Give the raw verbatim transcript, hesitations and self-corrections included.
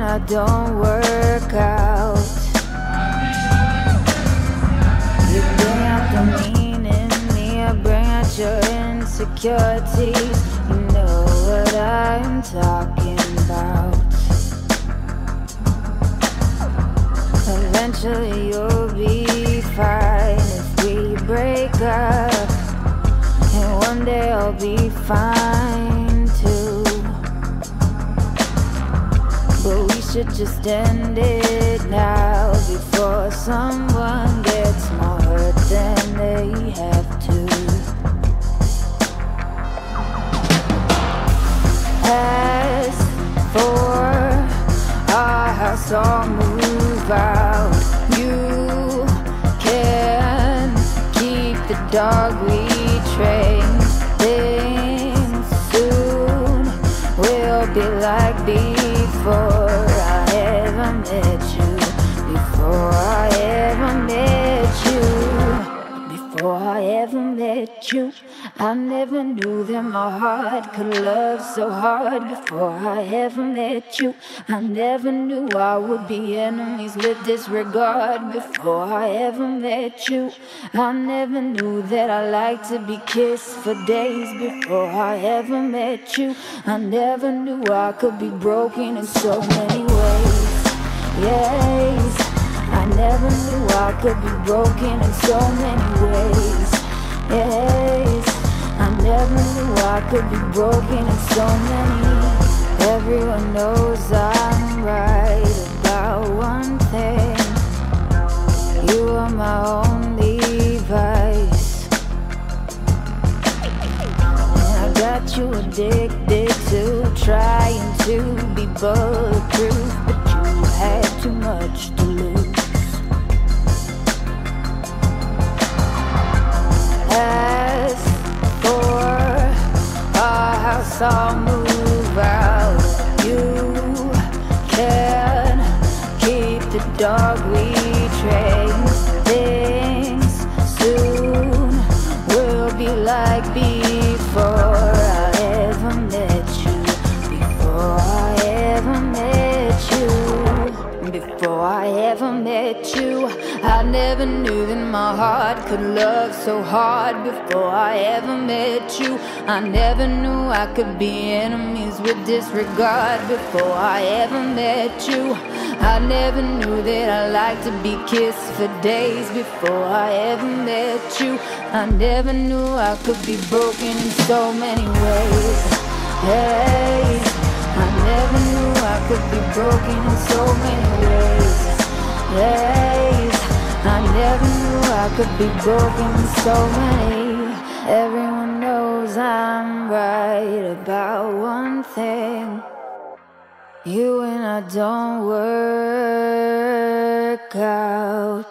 I don't work out. You bring out the mean in me, I bring out your insecurities. You know what I'm talking about. Eventually you'll be fine if we break up, and one day I'll be fine too. But we should just end it now before someone gets more hurt than they have to. As for our house, I'll move out. You can keep the dog we train. Things soon will be like before I ever met you. Before I ever met you. Before I ever met you, I never knew that my heart could love so hard. Before I ever met you, I never knew I would be enemies with disregard. Before I ever met you, I never knew that I liked to be kissed for days. Before I ever met you, I never knew I could be broken in so many ways. Yes, I never knew I could be broken in so many ways. Yes, I never knew I could be broken in so many. Everyone knows I'm right about one thing. You are my only vice, and I got you addicted to trying to be bulletproof, but you had too much to lose. As for our house, I'll move out. You can keep the dog we train. Things soon will be like before I ever met you. Before I ever met you. Before I ever met you, I never knew that my heart could love so hard. Before I ever met you, I never knew I could be enemies with disregard. Before I ever met you, I never knew that I liked to be kissed for days. Before I ever met you, I never knew I could be broken in so many ways. Hey, I never knew I could be broken in so many ways. Days, I never knew I could be broken in so many. Everyone knows I'm right about one thing. You and I don't work out.